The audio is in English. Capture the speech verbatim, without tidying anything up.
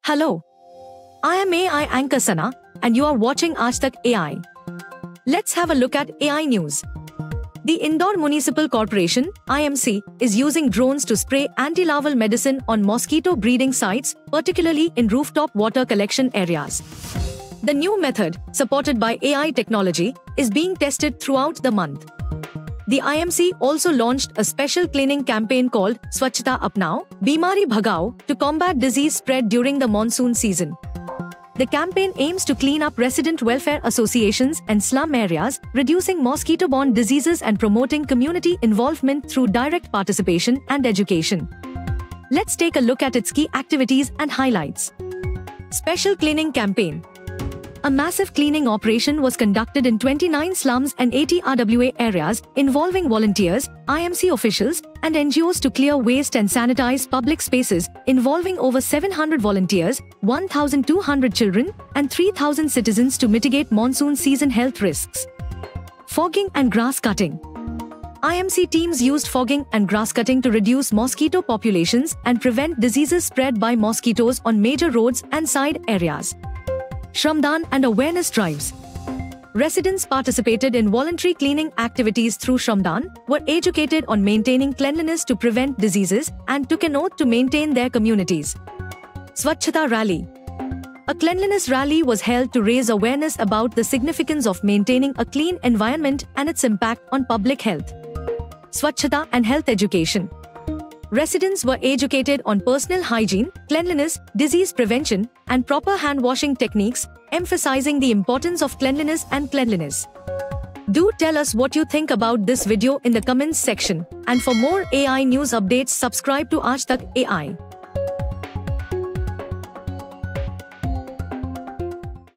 Hello, I am A I anchor Sana, and you are watching Aaj Tak A I. Let's have a look at A I news. The Indore Municipal Corporation (I M C) is using drones to spray anti-larval medicine on mosquito breeding sites, particularly in rooftop water collection areas. The new method, supported by A I technology, is being tested throughout the month. The I M C also launched a special cleaning campaign called Swachhta Apnao, Bimari Bhagao to combat disease spread during the monsoon season. The campaign aims to clean up resident welfare associations and slum areas, reducing mosquito-borne diseases and promoting community involvement through direct participation and education. Let's take a look at its key activities and highlights. Special Cleaning Campaign. A massive cleaning operation was conducted in twenty-nine slums and eighty R W A areas, involving volunteers, I M C officials, and N G Os to clear waste and sanitize public spaces, involving over seven hundred volunteers, one thousand two hundred children, and three thousand citizens to mitigate monsoon season health risks. Fogging and grass cutting. I M C teams used fogging and grass cutting to reduce mosquito populations and prevent diseases spread by mosquitoes on major roads and side areas. Shramdan and awareness drives. Residents participated in voluntary cleaning activities through Shramdan, were educated on maintaining cleanliness to prevent diseases, and took an oath to maintain their communities. Swachhta Rally. A cleanliness rally was held to raise awareness about the significance of maintaining a clean environment and its impact on public health. Swachhta and health education. Residents were educated on personal hygiene, cleanliness, disease prevention, and proper hand-washing techniques, emphasizing the importance of cleanliness and cleanliness. Do tell us what you think about this video in the comments section. And for more A I news updates, subscribe to Aaj Tak A I.